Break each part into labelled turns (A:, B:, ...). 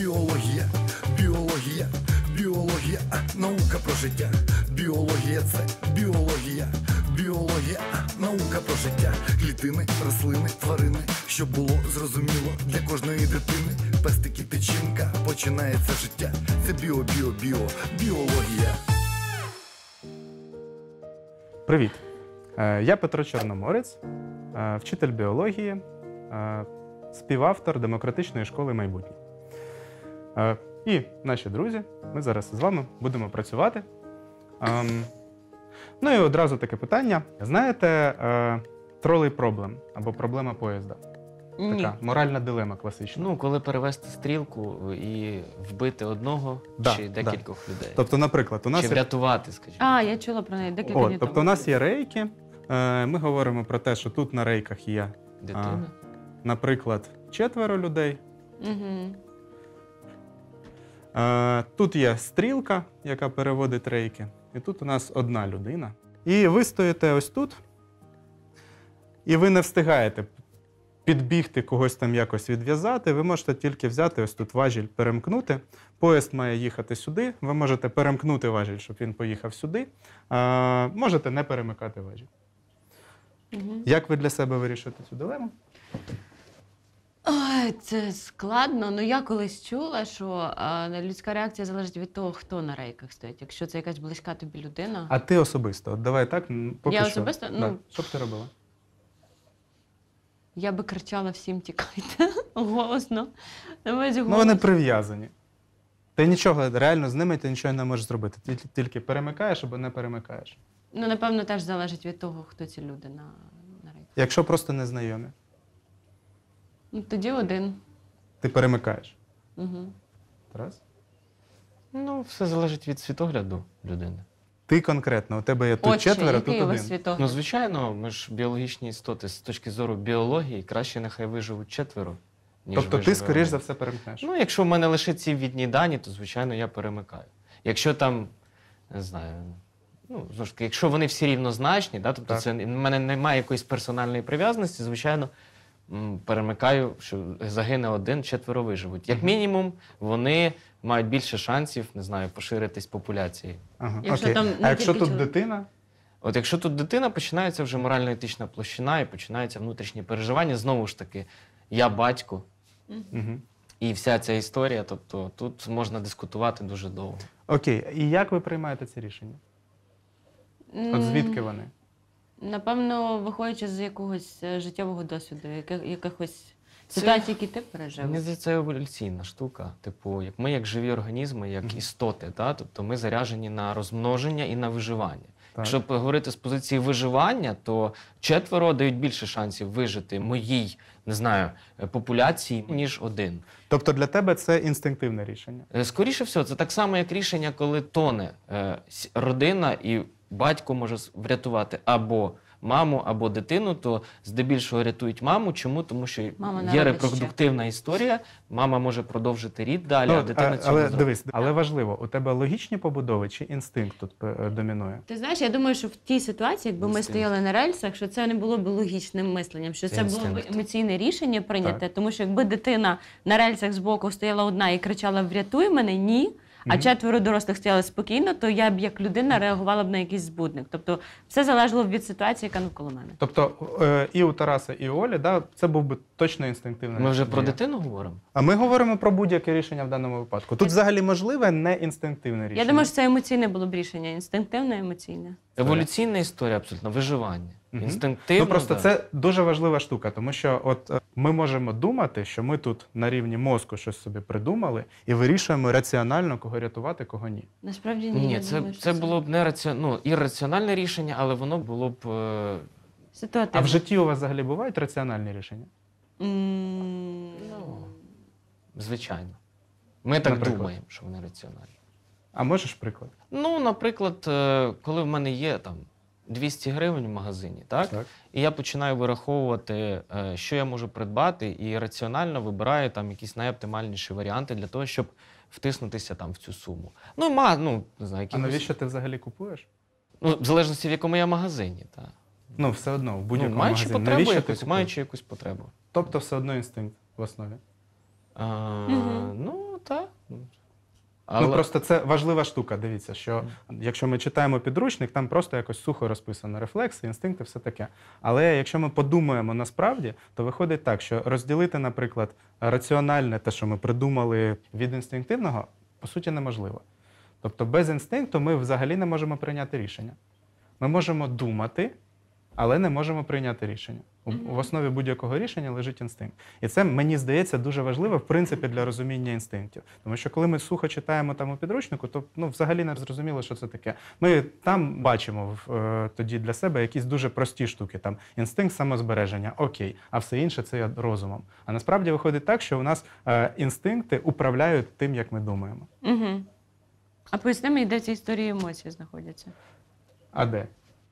A: Біологія, біологія, біологія, наука про життя. Біологія – це біологія, біологія, наука про життя. Клітини, рослини, тварини, щоб було зрозуміло для кожної дитини. Пестики, тичинка, починається життя. Це біологія.
B: Привіт! Я Петро Чорноморець, вчитель біології, співавтор Демократичної школи майбутнє. І наші друзі, ми зараз з вами будемо працювати. Ну і одразу таке питання. Знаєте тролей проблем або проблема поїзда?
C: Ні.
B: Така моральна дилема класична.
C: Ну, коли перевести стрілку і вбити одного чи декількох людей.
B: Тобто, наприклад, у нас
C: чи врятувати, скажімо.
D: Я чула про неї декілька днів тому.
B: Тобто у нас є рейки, ми говоримо про те, що тут на рейках є,
C: Дитина.
B: наприклад, 4 людей.
D: Угу.
B: Тут є стрілка, яка переводить рейки, і тут у нас одна людина. І ви стоїте ось тут, і ви не встигаєте підбігти, когось там якось відв'язати, ви можете тільки взяти ось тут важіль, перемкнути. Поїзд має їхати сюди, ви можете перемкнути важіль, щоб він поїхав сюди. Можете не перемикати важіль.
D: Угу.
B: Як ви для себе вирішите цю дилему?
D: Ой, це складно. Ну, я колись чула, що людська реакція залежить від того, хто на рейках стоїть. Якщо це якась близька тобі людина.
B: А ти особисто? От давай так, поки
D: Я
B: що.
D: особисто?
B: Да.
D: Ну,
B: Що б ти робила?
D: Я би кричала всім тікайте голосно.
B: Ну, вони прив'язані. Ти нічого, реально з ними ти нічого не можеш зробити. Ти тільки перемикаєш або не перемикаєш.
D: Ну, напевно, теж залежить від того, хто ці люди на рейках.
B: Якщо просто незнайомі,
D: Ну, тоді один.
B: ти перемикаєш.
D: Угу.
B: Раз.
C: Ну, все залежить від світогляду людини.
B: Ти конкретно, у тебе є тут
D: Отче,
B: 4, тут
D: який у вас
B: один.
D: світогляд?
C: Ну, звичайно, ми ж біологічні істоти. З точки зору біології, краще нехай виживуть 4, ніж
B: Тобто ти,
C: виживе
B: скоріш за
C: один.
B: все, перемкнеш.
C: Ну, якщо в мене лише ці відні дані, то, звичайно, я перемикаю. Якщо там, не знаю, ну, знову ж таки, якщо вони всі рівнозначні, да, тобто
B: Так.
C: це, в мене немає якоїсь персональної прив'язаності, звичайно, перемикаю, що загине один, 4 виживуть. Як мінімум, вони мають більше шансів, не знаю, поширитись популяції.
B: Ага,
D: Якщо
B: окей.
D: там
B: А
D: не
B: якщо
D: тільки
B: тут
D: чоловік?
B: дитина?
C: От якщо тут дитина, починається вже морально-етична площина і починаються внутрішні переживання. Знову ж таки, я батько,
B: Угу.
C: і вся ця історія, тобто тут можна дискутувати дуже довго.
B: Окей. І як ви приймаєте ці рішення? От звідки вони?
D: Напевно, виходячи з якогось життєвого досвіду, якихось ситуацій, які ти пережив.
C: Мені здається, це еволюційна штука. Типу, як ми як живі організми, як істоти, та? Тобто ми заряджені на розмноження і на виживання.
B: Так.
C: Якщо говорити з позиції виживання, то 4 дають більше шансів вижити моїй, не знаю, популяції, ніж один.
B: Тобто для тебе це інстинктивне рішення?
C: Скоріше всього, це так само, як рішення, коли тоне родина і батько може врятувати або маму, або дитину, то здебільшого рятують маму. Чому? Тому що
D: Мама
C: є
D: народить
C: репродуктивна історія, мама може продовжити рід далі, а дитина цього
B: але
C: не зробить.
B: дивись, але важливо, у тебе логічні побудови чи інстинкт тут домінує?
D: Ти знаєш, я думаю, що в тій ситуації, якби ми
C: Інстинкт.
D: стояли на рельсах, що це не було б логічним мисленням, що це було б
C: Інстинкт.
D: емоційне рішення прийняте,
B: Так.
D: тому що якби дитина на рельсах збоку стояла одна і кричала «врятуй мене», ні, а 4 дорослих стояли спокійно, то я б як людина реагувала б на якийсь збудник. Тобто все залежало б від ситуації, яка навколо мене.
B: Тобто і у Тараса, і у Олі, да, це був би точно інстинктивне
C: Ми вже
B: рішення.
C: про дитину говоримо?
B: А ми говоримо про будь-яке рішення в даному випадку. Тут взагалі можливе не інстинктивне рішення.
D: Я думаю, що це емоційне було б рішення, інстинктивне, емоційне.
C: Еволюційна історія абсолютно, виживання.
B: Мгм.
C: Інстинктивно.
B: Ну просто
C: да.
B: це дуже важлива штука, тому що от ми можемо думати, що ми тут на рівні мозку щось собі придумали і вирішуємо раціонально, кого рятувати, кого ні.
D: Насправді ні.
C: Ні,
D: я
C: це,
D: думаю, що
C: це було б ірраціональне рішення, але воно було б
D: ситуативне.
B: А в житті у вас взагалі бувають раціональні рішення?
C: звичайно. Ми так
B: Наприклад?
C: думаємо, що вони раціональні.
B: А можеш приклад?
C: Ну, наприклад, коли в мене є там 200 гривень в магазині, так?
B: Так.
C: І я починаю вираховувати, що я можу придбати, і раціонально вибираю там якісь найоптимальніші варіанти для того, щоб втиснутися там в цю суму. Ну, не знаю,
B: А
C: якихось...
B: навіщо ти взагалі купуєш?
C: Ну, в залежності, в якому я магазині, так.
B: Ну, все одно, в будь-якому
C: маючи
B: магазині.
C: потребу
B: Навіщо ти
C: якусь,
B: купуєш?
C: маючи якусь потребу.
B: Тобто все одно інстинкт в основі.
C: Ну, так.
B: Ну, просто це важлива штука, дивіться, що якщо ми читаємо підручник, там просто якось сухо розписано рефлекси, інстинкти, все таке. Але якщо ми подумаємо насправді, то виходить так, що розділити, наприклад, раціональне, те, що ми придумали, від інстинктивного, по суті, неможливо. Тобто без інстинкту ми взагалі не можемо прийняти рішення. Ми можемо думати, але не можемо прийняти рішення. В основі будь-якого рішення лежить інстинкт. І це, мені здається, дуже важливо, в принципі, для розуміння інстинктів. Тому що коли ми сухо читаємо там у підручнику, то взагалі не зрозуміло, що це таке. Ми там бачимо тоді для себе якісь дуже прості штуки. Там інстинкт самозбереження, окей, а все інше – це розумом. А насправді виходить так, що у нас інстинкти управляють тим, як ми думаємо.
D: Угу. А поясни мені, де ці історії емоцій знаходяться?
B: А де?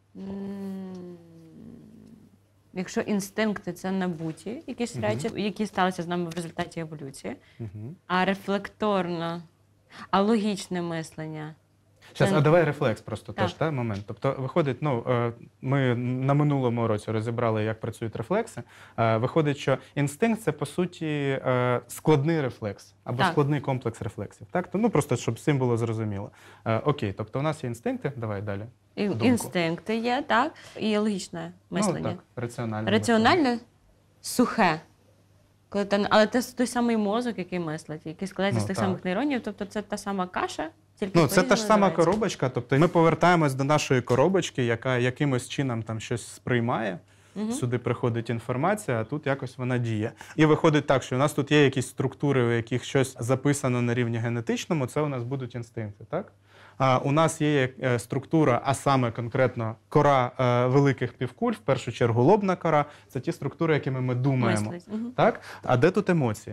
D: Якщо інстинкти – це набуті якісь речі, які сталися з нами в результаті еволюції, а рефлекторно, а логічне мислення.
B: Зараз, а давай рефлекс просто
D: Так.
B: теж, та, момент. Тобто, виходить, ми на минулому році розібрали, як працюють рефлекси. Виходить, що інстинкт – це, по суті, складний рефлекс або
D: Так.
B: складний комплекс рефлексів. Так? То, просто, щоб з цим було зрозуміло. Окей, тобто у нас є інстинкти, давай далі. Думку.
D: Інстинкти є, так, і логічне мислення.
B: Ну, так, раціональне.
D: Раціональне – сухе. Але це той самий мозок, який мислить, який складається з тих
B: так.
D: самих нейронів, тобто це та сама каша, тільки
B: Ну, це та ж
D: по-різному
B: сама
D: називається.
B: коробочка. Тобто ми повертаємось до нашої коробочки, яка якимось чином там щось сприймає. Сюди приходить інформація, а тут якось вона діє. І виходить так, що у нас тут є якісь структури, у яких щось записано на рівні генетичному, це у нас будуть інстинкти, так? А у нас є структура, а саме конкретно кора великих півкуль, в першу чергу лобна кора, це ті структури, якими ми думаємо. Так? А де тут емоції?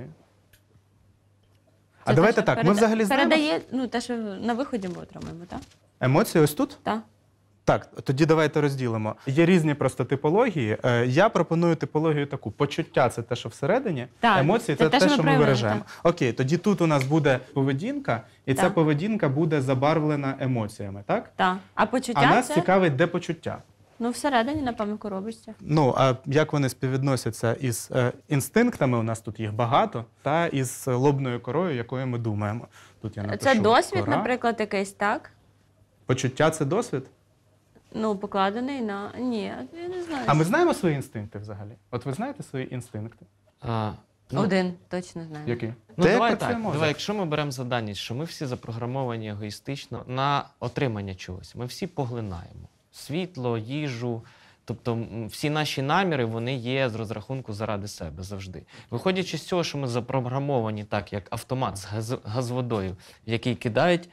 B: А давайте так, ми взагалі знаємо...
D: Передає, те, що на виході ми отримаємо, так?
B: Емоції ось тут?
D: Так.
B: Так, тоді давайте розділимо. Є різні просто типології. Я пропоную типологію таку. Почуття – це те, що всередині,
D: Так,
B: емоції –
D: це
B: це
D: те,
B: те,
D: що
B: що
D: ми
B: ми
D: проявляємо,
B: виражаємо. Окей, тоді тут у нас буде поведінка, і ця
D: Так.
B: поведінка буде забарвлена емоціями, так?
D: Так. А
B: А
D: почуття
B: нас
D: це,
B: цікавить, де почуття.
D: всередині, напевно, коробочці.
B: Ну, а як вони співвідносяться із інстинктами, у нас тут їх багато, та із лобною корою, якою ми думаємо. Тут я напишу
D: Це досвід,
B: кора.
D: наприклад, якийсь, так?
B: Почуття – це досвід?
D: Покладений на... Ні, я не знаю.
B: А ми знаємо свої інстинкти взагалі? От ви знаєте свої інстинкти?
D: Один, точно знаю.
B: Які?
C: Ну,
B: Те, як
C: давай
B: працює
C: так.
B: мозок.
C: Давай, якщо ми беремо за даність, що ми всі запрограмовані егоїстично на отримання чогось, ми всі поглинаємо світло, їжу. Тобто всі наші наміри, вони є з розрахунку заради себе завжди. Виходячи з цього, що ми запрограмовані так, як автомат з газводою, в який кидають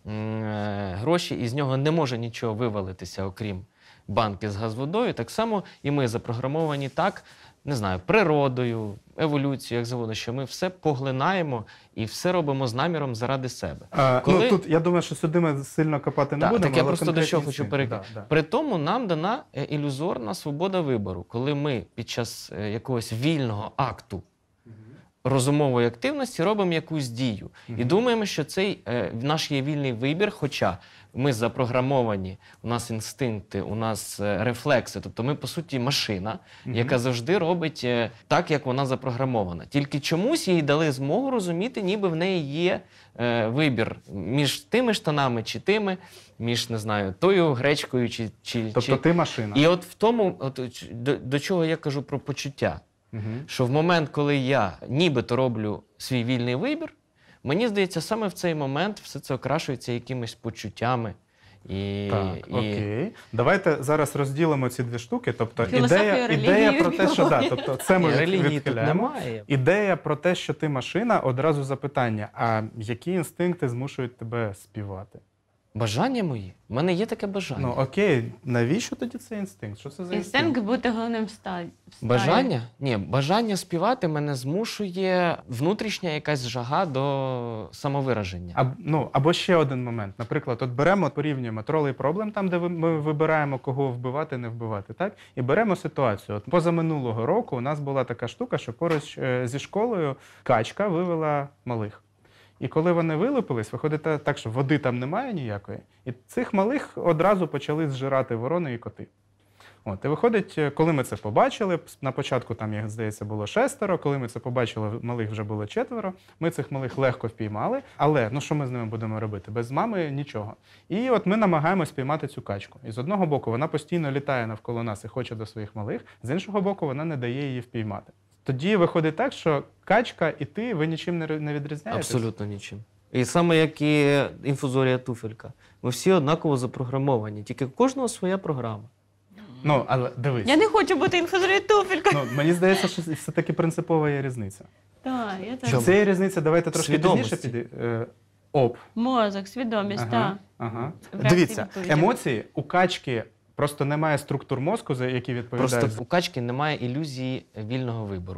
C: гроші, і з нього не може нічого вивалитися, окрім банки з газводою, так само і ми запрограмовані так, не знаю, природою, еволюцією, як завгодно, що ми все поглинаємо і все робимо з наміром заради себе.
B: Ну, тут, я думаю, що сюди ми сильно копати не будемо.
C: Так я
B: але
C: просто до
B: конкретні
C: чого хочу
B: інстинкти.
C: перейти. При тому нам дана ілюзорна свобода вибору, коли ми під час якогось вільного акту розумової активності робимо якусь дію. І думаємо, що цей наш є вільний вибір, хоча ми запрограмовані, у нас інстинкти, у нас рефлекси. Тобто ми, по суті, машина, яка завжди робить так, як вона запрограмована. Тільки чомусь їй дали змогу розуміти, ніби в неї є вибір між тими штанами чи тими, між, не знаю, тою гречкою чи...
B: Тобто ти машина.
C: І от в тому, до чого я кажу про почуття. Що в момент, коли я нібито роблю свій вільний вибір, мені здається, саме в цей момент все це окрашується якимись почуттями.
B: Окей. Давайте зараз розділимо ці дві штуки. Тобто
D: Філософію,
B: ідея
D: релігію,
B: про те, що тобто це ми
C: релігії тут
B: відхиляємо.
C: немає.
B: Ідея про те, що ти машина, одразу запитання: а які інстинкти змушують тебе співати?
C: Бажання мої? У мене є таке бажання.
B: Ну окей, навіщо тоді цей інстинкт? Що це за
D: Інстинкт бути головним в стаї.
C: Бажання? Ні, бажання співати мене змушує внутрішня якась жага до самовираження.
B: Або ще один момент. Наприклад, от беремо, порівнюємо тролей проблем, там, де ми вибираємо, кого вбивати, не вбивати, так? І беремо ситуацію. От позаминулого року у нас була така штука, що поруч зі школою качка вивела малих. І коли вони вилупились, виходить так, що води там немає ніякої, і цих малих одразу почали зжирати ворони і коти. От, і виходить, коли ми це побачили, на початку там, їх, здається, було 6, коли ми це побачили, малих вже було 4, ми цих малих легко впіймали, але ну що ми з ними будемо робити? Без мами нічого. І от ми намагаємось спіймати цю качку. І з одного боку вона постійно літає навколо нас і хоче до своїх малих, з іншого боку вона не дає її впіймати. Тоді виходить так, що качка і ти, ви нічим не відрізняєтесь?
C: Абсолютно нічим. І саме як і інфузорія туфелька. Ми всі однаково запрограмовані, тільки у кожного своя програма.
B: Ну, але дивись.
D: Я не хочу бути інфузорією туфелькою.
B: Ну, мені здається, що все-таки принципова є різниця.
D: Так, я теж.
B: Чи це є різниця, давайте трошки
C: Свідомості.
B: пізніше підійдемо.
D: Мозок, свідомість, так.
B: Ага.
D: Реакції
B: Дивіться,
D: відповіді.
B: емоції у качки просто немає структур мозку, за які відповідають.
C: Просто у качки немає ілюзії вільного вибору.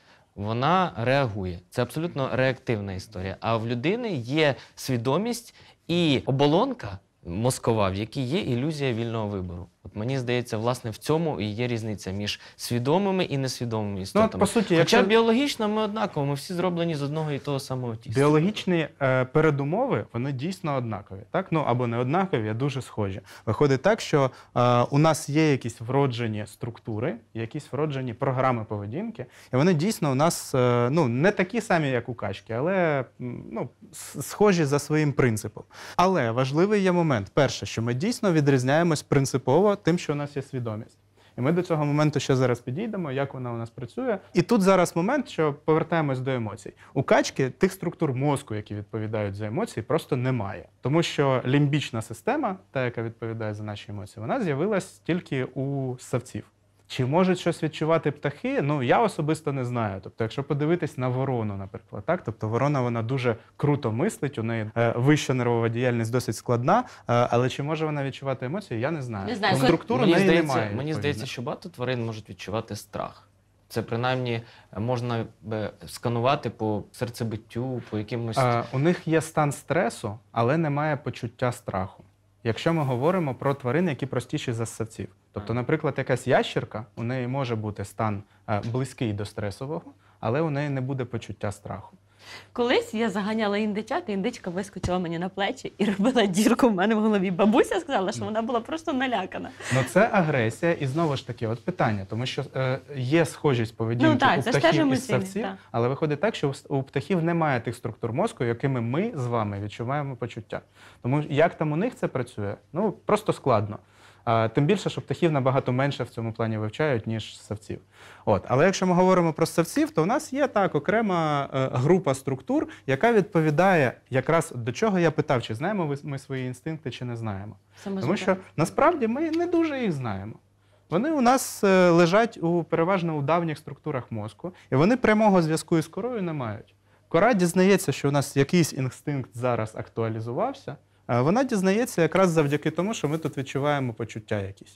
C: Вона реагує. Це абсолютно реактивна історія. А в людини є свідомість і оболонка мозкова, в якій є ілюзія вільного вибору. От мені здається, власне, в цьому і є різниця між свідомими і несвідомими істотами.
B: по суті,
C: Хоча
B: якщо-
C: біологічно ми однаково, ми всі зроблені з одного і того самого тіста.
B: Біологічні передумови, вони дійсно однакові, так? Ну, або не однакові, а дуже схожі. Виходить так, що у нас є якісь вроджені структури, якісь вроджені програми поведінки, і вони дійсно у нас ну, не такі самі, як у качки, але ну, схожі за своїм принципом. Але важливий є момент. Перше, що ми дійсно відрізняємось принципово тим, що у нас є свідомість. І ми до цього моменту ще зараз підійдемо, як вона у нас працює. І тут зараз момент, що повертаємось до емоцій. У качки тих структур мозку, які відповідають за емоції, просто немає. Тому що лімбічна система, та, яка відповідає за наші емоції, вона з'явилась тільки у ссавців. Чи можуть щось відчувати птахи? Ну, я особисто не знаю. Тобто, якщо подивитись на ворону, наприклад, так? Тобто ворона, вона дуже круто мислить, у неї вища нервова діяльність досить складна, але чи може вона відчувати емоції, я не знаю.
D: Не знаю.
B: Структури
C: Мені
B: неї
C: здається,
B: немає.
C: мені здається, що багато тварин можуть відчувати страх. Це принаймні можна сканувати по серцебиттю, по якимось...
B: У них є стан стресу, але немає почуття страху. Якщо ми говоримо про тварин, які простіші за ссавців. Тобто, наприклад, якась ящерка, у неї може бути стан близький до стресового, але у неї не буде почуття страху.
D: Колись я заганяла індичат, і індичка вискочила мені на плечі і робила дірку в мене в голові. Бабуся сказала, що вона була просто налякана.
B: Ну це агресія і знову ж таки от питання, тому що є схожість поведінки
D: Ну, так,
B: у
D: це ж теж
B: птахів і
D: емоційне,
B: ссавців,
D: так.
B: але виходить так, що у птахів немає тих структур мозку, якими ми з вами відчуваємо почуття. Тому як там у них це працює? Ну просто складно. Тим більше, що птахів набагато менше в цьому плані вивчають, ніж ссавців. От. Але якщо ми говоримо про ссавців, то у нас є так окрема група структур, яка відповідає якраз до чого я питав, чи знаємо ми свої інстинкти, чи не знаємо. Тому що насправді ми не дуже їх знаємо. Вони у нас лежать переважно у давніх структурах мозку, і вони прямого зв'язку із корою не мають. Кора дізнається, що у нас якийсь інстинкт зараз актуалізувався, вона дізнається якраз завдяки тому, що ми тут відчуваємо почуття якісь.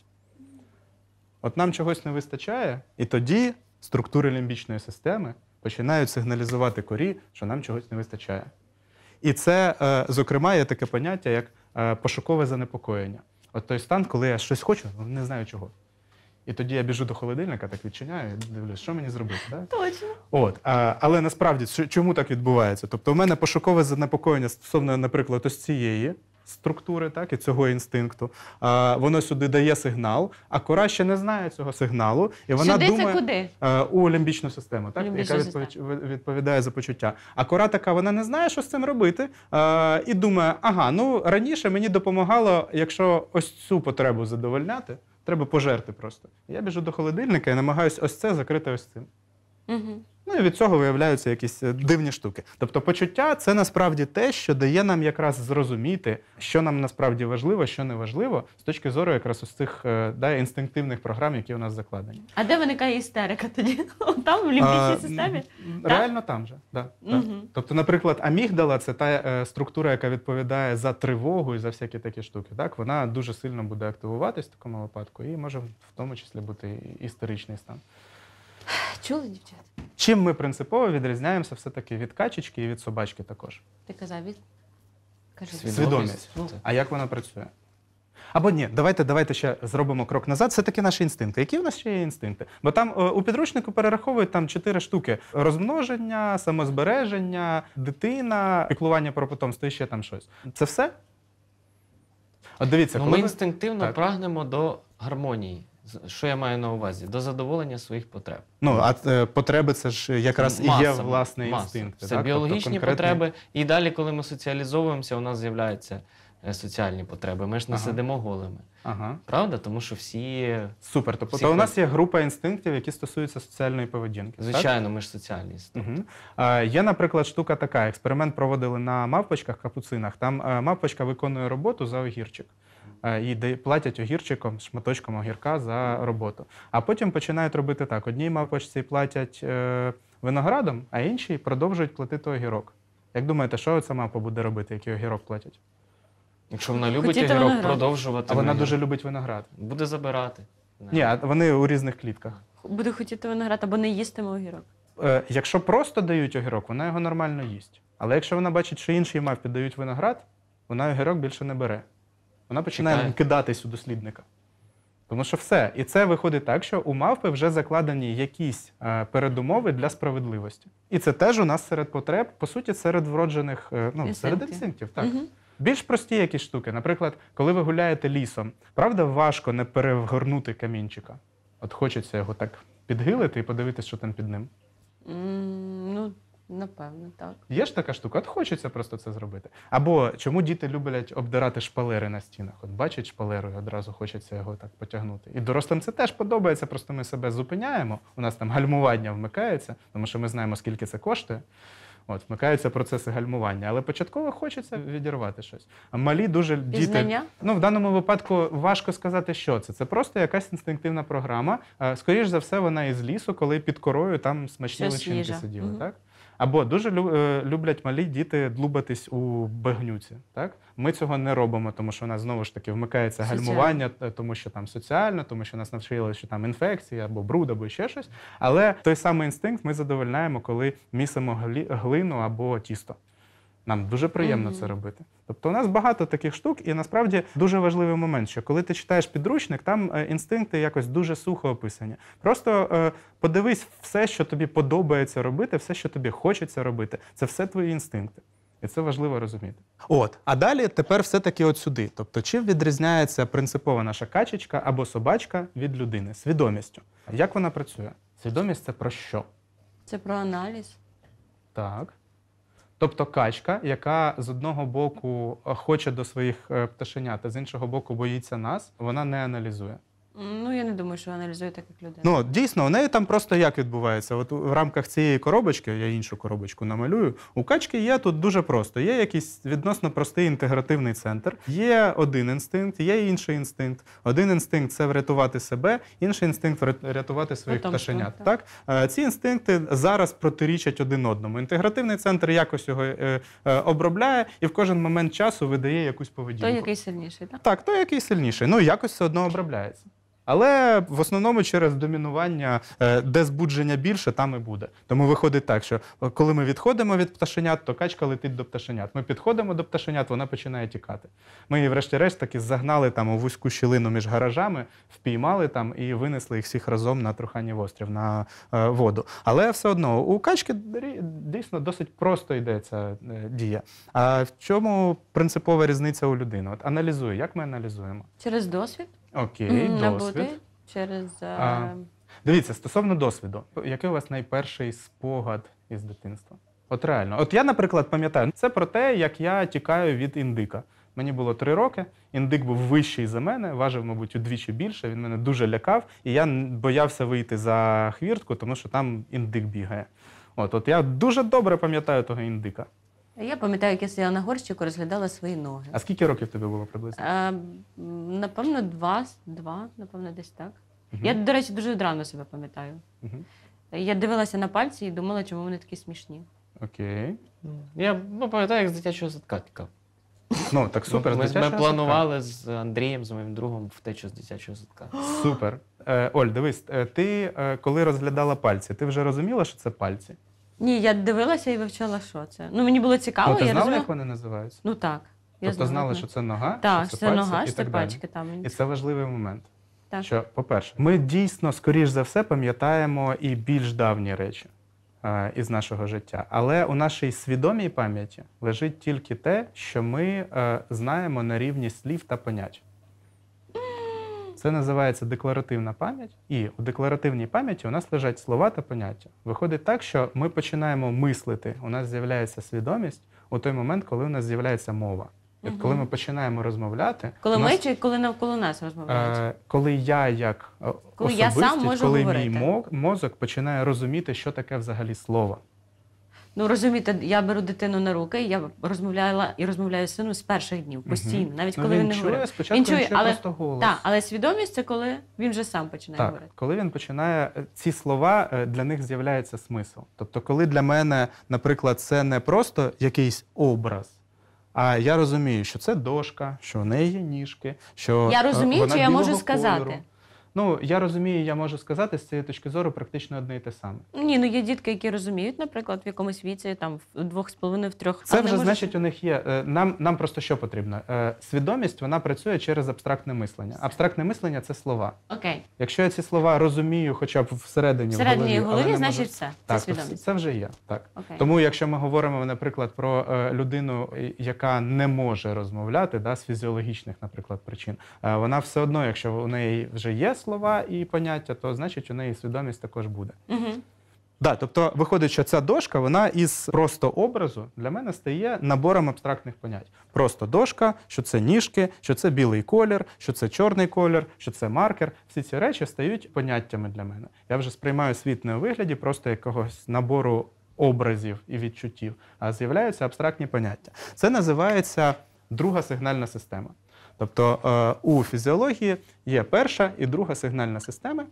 B: От нам чогось не вистачає, і тоді структури лімбічної системи починають сигналізувати корі, що нам чогось не вистачає. І це, зокрема, є таке поняття, як пошукове занепокоєння. От той стан, коли я щось хочу, але не знаю чого. І тоді я біжу до холодильника, так відчиняю і дивлюсь, що мені зробити. Так?
D: Точно.
B: От, але насправді, чому так відбувається? Тобто у мене пошукове занепокоєння стосовно, наприклад, ось цієї структури, так, і цього інстинкту. Воно сюди дає сигнал, а кора ще не знає цього сигналу. І вона
D: Сюди
B: думає,
D: це куди?
B: у лімбічну систему, так,
D: Лімбічна
B: яка відповідає за почуття. А кора така, вона не знає, що з цим робити, і думає, ага, ну раніше мені допомагало, якщо ось цю потребу задовольняти, треба пожерти просто. Я біжу до холодильника і намагаюся ось це закрити ось цим.
D: Угу.
B: Ну і від цього виявляються якісь дивні штуки. Тобто почуття – це насправді те, що дає нам якраз зрозуміти, що нам насправді важливо, що не важливо, з точки зору якраз ось цих інстинктивних програм, які у нас закладені.
D: А де виникає істерика тоді? Там, в лімбічній системі?
B: Реально там же, да.
D: Мгм.
B: Тобто, наприклад, амігдала – це та структура, яка відповідає за тривогу і за всякі такі штуки. Так? Вона дуже сильно буде активуватись в такому випадку і може в тому числі бути істеричний стан.
D: Чули, дівчата?
B: Чим ми принципово відрізняємося все-таки від качечки і від собачки також?
D: Ти казав від? Кажи.
B: Свідомість. А як вона працює? Або ні, давайте ще зробимо крок назад. Це таки наші інстинкти. Які в нас ще є інстинкти? Бо там у підручнику перераховують там 4 штуки: розмноження, самозбереження, дитина, піклування про потомство і ще там щось. Це все? От дивіться,
C: Ну,
B: коли
C: ми
B: ви-
C: інстинктивно
B: Так.
C: прагнемо до гармонії. Що я маю на увазі? До задоволення своїх потреб.
B: Ну, а потреби це ж якраз і є,
C: Маса,
B: власне,
C: маса.
B: інстинкти.
C: Це
B: так?
C: біологічні
B: Тобто конкретні-
C: потреби. І далі, коли ми соціалізовуємося, у нас з'являються соціальні потреби. Ми ж не
B: Ага.
C: сидимо голими.
B: Ага.
C: Правда? Тому що всі,
B: Супер. Тобто
C: Всі
B: у нас є група інстинктів, які стосуються соціальної поведінки. так?
C: звичайно, ми ж соціальні істоти.
B: Угу. Є, наприклад, штука така. Експеримент проводили на мавпочках, капуцинах. Там мавпочка виконує роботу за огірчик. Їй платять огірчиком, шматочком огірка за роботу. А потім починають робити так. Одній мавпочці платять виноградом, а іншій продовжують платити огірок. Як думаєте, що ця мавпа буде робити, який огірок платять?
C: Якщо вона любить
D: Хотіти
C: огірок,
D: виноград.
C: продовжувати.
B: А вона
C: виноград.
B: дуже любить виноград.
C: Буде забирати.
B: Ні, а вони у різних клітках.
D: Буде хотіти виноград або не їстиме огірок.
B: Якщо просто дають огірок, вона його нормально їсть. Але якщо вона бачить, що іншій мавпі дають виноград, вона огірок більше не бере. Вона починає
C: Чекає.
B: кидатись у дослідника. Тому що все. І це виходить так, що у мавпи вже закладені якісь передумови для справедливості. І це теж у нас серед потреб, по суті, серед вроджених, серед
D: Інстинктів.
B: інстинктів. Так.
D: Мгм.
B: Більш прості якісь штуки. Наприклад, коли ви гуляєте лісом, правда важко не перегорнути камінчика? От хочеться його так підгилити і подивитися, що там під ним.
D: Ну, напевно, так.
B: Є ж така штука, от хочеться просто це зробити. Або чому діти люблять обдирати шпалери на стінах? От бачать шпалеру і одразу хочеться його так потягнути. І дорослим це теж подобається, просто ми себе зупиняємо, у нас там гальмування вмикається, тому що ми знаємо, скільки це коштує. От, вмикаються процеси гальмування, але початково хочеться відірвати щось. А малі дуже діти...
D: Пізнання?
B: Ну, в даному випадку важко сказати, що це. Це просто якась інстинктивна програма. Скоріш за все, вона із лісу, коли під корою там смачні
D: Щось
B: личинки
D: їжа.
B: сиділи,
D: Мгм.
B: так? Або дуже люблять малі діти длубатись у багнюці. Так? Ми цього не робимо, тому що у нас знову ж таки вмикається
D: Соціально.
B: гальмування, тому що там соціально, тому що нас навчили, що там інфекція або бруд, або ще щось. Але той самий інстинкт ми задовольняємо, коли місимо глину або тісто. Нам дуже приємно це робити. Тобто у нас багато таких штук, і насправді дуже важливий момент, що коли ти читаєш підручник, там інстинкти якось дуже сухо описані. Просто подивись все, що тобі подобається робити, все, що тобі хочеться робити. Це все твої інстинкти. І це важливо розуміти. От, а далі тепер все-таки от сюди. Тобто, чим відрізняється принципова наша качечка або собачка від людини? Свідомістю. Як вона працює? Свідомість – це про що?
D: Це про аналіз.
B: Так. Тобто качка, яка з одного боку хоче до своїх пташенят, а з іншого боку боїться нас, вона не аналізує.
D: Ну, я не думаю, що аналізує так, як людина.
B: Ну, дійсно, у неї там просто як відбувається? От в рамках цієї коробочки, я іншу коробочку намалюю, у качки є тут дуже просто. Є якийсь відносно простий інтегративний центр, є один інстинкт, є інший інстинкт. Один інстинкт – це врятувати себе, інший інстинкт – рятувати своїх
D: Потомство,
B: пташенят.
D: так.
B: Так? Ці інстинкти зараз протирічать один одному. Інтегративний центр якось його обробляє і в кожен момент часу видає якусь поведінку.
D: Той, який сильніший, так?
B: Так, той, який сильніший. Ну, якось все одно обробляється. Але в основному через домінування, де збудження більше, там і буде. Тому виходить так, що коли ми відходимо від пташенят, то качка летить до пташенят. Ми підходимо до пташенят, вона починає тікати. Ми її врешті-решт таки загнали там у вузьку щілину між гаражами, впіймали там і винесли їх всіх разом на Труханів острів, на воду. Але все одно у качки дійсно досить просто йде ця дія. А в чому принципова різниця у людини? От аналізуй, як ми аналізуємо?
D: Через досвід.
B: Окей,
D: Набути
B: досвід.
D: через...
B: Дивіться, стосовно досвіду, який у вас найперший спогад із дитинства? От реально. От я, наприклад, пам'ятаю, це про те, як я тікаю від індика. Мені було 3 роки, індик був вищий за мене, важив, мабуть, удвічі більше, він мене дуже лякав, і я боявся вийти за хвіртку, тому що там індик бігає. От я дуже добре пам'ятаю того індика.
D: Я пам'ятаю, як я сиділа на горщику, розглядала свої ноги.
B: А скільки років тобі було приблизно?
D: Напевно, два, напевно, десь так. Я, до речі, дуже рано себе пам'ятаю. Я дивилася на пальці і думала, чому вони такі смішні.
B: Окей.
C: Я пам'ятаю, як з дитячого садка тікав.
B: Ну, так супер.
C: Ми планували з Андрієм, з моїм другом, втечу з дитячого садка.
B: Супер. Оль, дивись, ти коли розглядала пальці, ти вже розуміла, що це пальці?
D: Ні, я дивилася і вивчала, що це. Ну, мені було цікаво,
B: Ну, ти
D: я
B: знала,
D: розуміла.
B: як вони називаються?
D: Ну, так. Я
B: Тобто знала,
D: ну.
B: що це нога,
D: Так,
B: що
D: це
B: пальці
D: нога,
B: і
D: що
B: так
D: це
B: далі.
D: пальчики там.
B: І це важливий момент.
D: Так.
B: Що, по-перше, ми дійсно, скоріш за все, пам'ятаємо і більш давні речі із нашого життя. Але у нашій свідомій пам'яті лежить тільки те, що ми знаємо на рівні слів та понять. Це називається декларативна пам'ять. І у декларативній пам'яті у нас лежать слова та поняття. Виходить так, що ми починаємо мислити, у нас з'являється свідомість у той момент, коли у нас з'являється мова. І от коли ми починаємо розмовляти...
D: Коли
B: у нас,
D: ми чи коли навколо нас розмовляють?
B: Коли я як
D: Коли я сам
B: особистість,
D: можу
B: коли
D: говорити.
B: мій мозок починає розуміти, що таке взагалі слово.
D: Ну, розумієте, я беру дитину на руки, я розмовляла і розмовляю з сином з перших днів, постійно, навіть коли він не
B: чує,
D: говорить.
B: спочатку він чує
D: але,
B: просто голос.
D: Так, але свідомість – це коли він вже сам починає
B: Так,
D: говорити.
B: коли він починає, ці слова, для них з'являється смисл. Тобто, коли для мене, наприклад, це не просто якийсь образ, а я розумію, що це дошка, що в неї є ніжки, що
D: Я розумію,
B: вона
D: чи я можу
B: білого
D: сказати?
B: кольору. Ну, я розумію, я можу сказати, з цієї точки зору практично одне і те саме.
D: Ні, ну є дітки, які розуміють, наприклад, в якомусь віці, там, в 2,5, в 3.
B: Це вже, значить, у них є. Нам просто що потрібно? Свідомість, вона працює через абстрактне мислення. Абстрактне мислення – це слова.
D: Окей.
B: Якщо я ці слова розумію хоча б всередині
D: Всередині
B: в голові,
D: голові,
B: але не
D: значить,
B: можу...
D: все. Це
B: Так,
D: свідомість.
B: це вже є. Так.
D: Окей.
B: Тому, якщо ми говоримо, наприклад, про людину, яка не може розмовляти, да, з фізіологічних, наприклад, причин, вона все одно, якщо у неї вже є слова і поняття, то значить у неї свідомість також буде.
D: Угу.
B: Да, тобто виходить, що ця дошка, вона із просто образу для мене стає набором абстрактних понять. Просто дошка, що це ніжки, що це білий колір, що це чорний колір, що це маркер. Всі ці речі стають поняттями для мене. Я вже сприймаю світ не у вигляді просто якогось набору образів і відчуттів, а з'являються абстрактні поняття. Це називається друга сигнальна система. Тобто у фізіології є перша і друга сигнальна системи.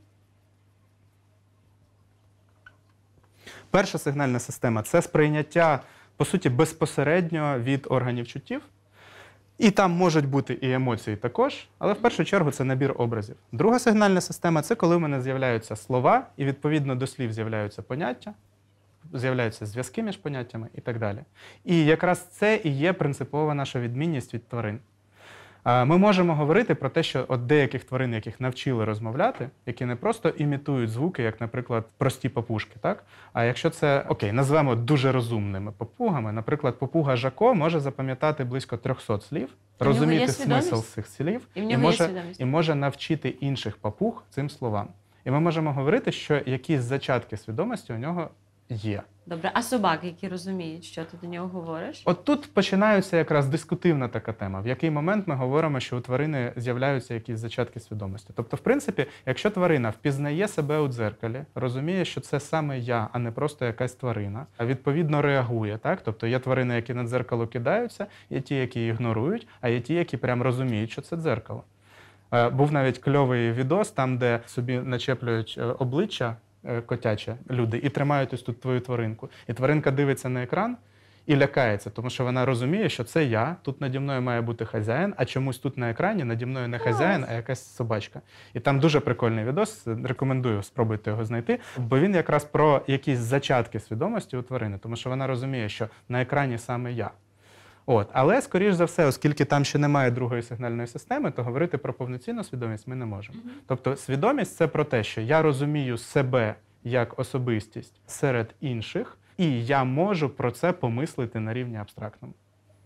B: Перша сигнальна система – це сприйняття, по суті, безпосередньо від органів чуттів. І там можуть бути і емоції також, але в першу чергу це набір образів. Друга сигнальна система – це коли в мене з'являються слова, і відповідно до слів з'являються поняття, з'являються зв'язки між поняттями і так далі. І якраз це і є принципова наша відмінність від тварин. Ми можемо говорити про те, що от деяких тварин, яких навчили розмовляти, які не просто імітують звуки, як, наприклад, прості папушки, так? А якщо це, назвемо дуже розумними папугами, наприклад, папуга Жако може запам'ятати близько 300 слів, розуміти смисл цих слів і може навчити інших папуг цим словам. І ми можемо говорити, що якісь зачатки свідомості у нього є.
D: Добре, а собаки, які розуміють, що ти до нього говориш?
B: От тут починається якраз дискутивна така тема, в який момент ми говоримо, що у тварини з'являються якісь зачатки свідомості. Тобто, в принципі, якщо тварина впізнає себе у дзеркалі, розуміє, що це саме я, а не просто якась тварина, а відповідно реагує, так? Тобто є тварини, які на дзеркало кидаються, є ті, які ігнорують, а є ті, які прям розуміють, що це дзеркало. Був навіть кльовий відос, там, де собі начеплюють обличчя котяче люди і тримають ось тут твою тваринку. І тваринка дивиться на екран і лякається, тому що вона розуміє, що це я, тут наді мною має бути хазяїн, а чомусь тут на екрані наді мною не хазяїн, а якась собачка. І там дуже прикольний відос, рекомендую, спробуйте його знайти, бо він якраз про якісь зачатки свідомості у тварини, тому що вона розуміє, що на екрані саме я. Але, скоріш за все, оскільки там ще немає другої сигнальної системи, то говорити про повноцінну свідомість ми не можемо. Тобто свідомість – це про те, що я розумію себе як особистість серед інших, і я можу про це помислити на рівні абстрактному.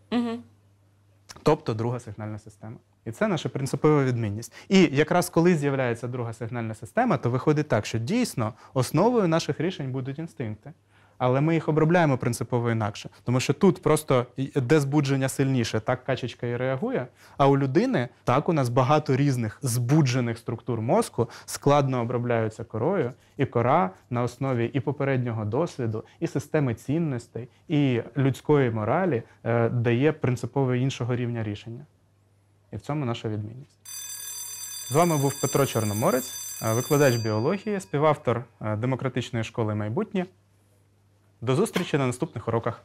B: Тобто друга сигнальна система. І це наша принципова відмінність. І якраз коли з'являється друга сигнальна система, то виходить так, що дійсно основою наших рішень будуть інстинкти. Але ми їх обробляємо принципово інакше. Тому що тут просто де збудження сильніше, так качечка і реагує, а у людини так у нас багато різних збуджених структур мозку складно обробляються корою, і кора на основі і попереднього досвіду, і системи цінностей, і людської моралі дає принципово іншого рівня рішення. І в цьому наша відмінність. З вами був Петро Чорноморець, викладач біології, співавтор демократичної школи майбутнє. До зустрічі на наступних уроках.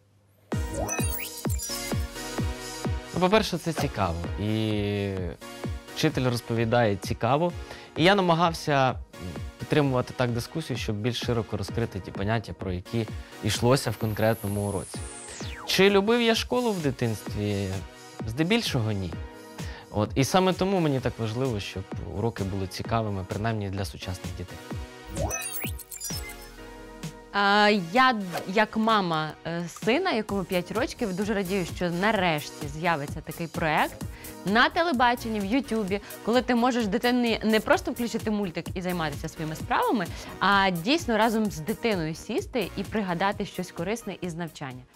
C: По-перше, це цікаво. І вчитель розповідає цікаво. І я намагався підтримувати так дискусію, щоб більш широко розкрити ті поняття, про які йшлося в конкретному уроці. Чи любив я школу в дитинстві? Здебільшого ні. І саме тому мені так важливо, щоб уроки були цікавими, принаймні для сучасних дітей.
D: Я, як мама сина, якому 5 років, дуже радію, що нарешті з'явиться такий проєкт. на телебаченні, в Ютубі, коли ти можеш дитині не просто включити мультик і займатися своїми справами, а дійсно разом з дитиною сісти і пригадати щось корисне із навчання.